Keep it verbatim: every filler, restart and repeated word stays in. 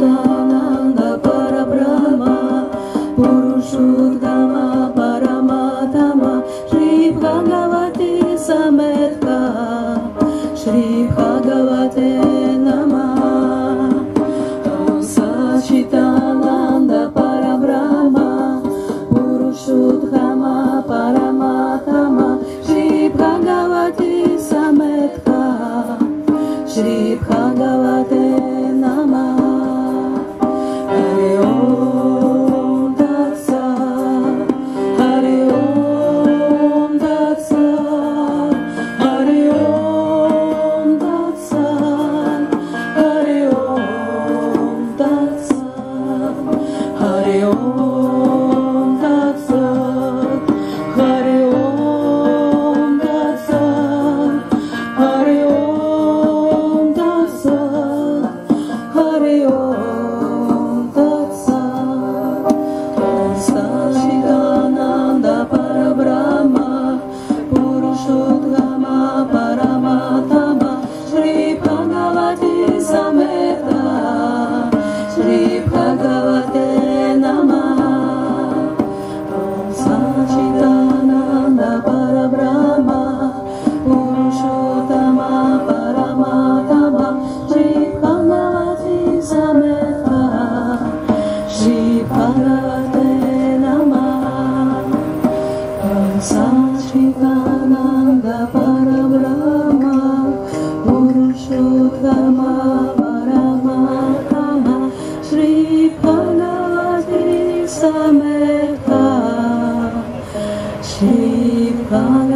Sachidananda Parabrahma Purushottama Paramatama Shri Bhagavati Sametka Shri Bhagavate Namah. Sachidananda Parabrahma Purushottama Paramatama Shri Bhagavati Sametka Shri Bhagavate Namah. Hari Om Tat Sat, Hari Om Tat Sat, Hari Om Tat Sat, Hari Om Tat Sat, Hari Om Tat Sat, Hari Om Tat Sat, Hari Om Tat Sat, Hari Om Tat Sat. Om Sachidananda Parabrahma Purushottama Paramatama Shri Bhagavati Sameta Shri Bhagavate Namah. Om Sachidananda Parabrahma Purushottama Paramatama Shri Bhagavati Sameta Shri Bhagavate Namah. Om Sachidananda Parabrahma Purushottama Paramatama Shri Bhagavati Sameta Shri Bhagavate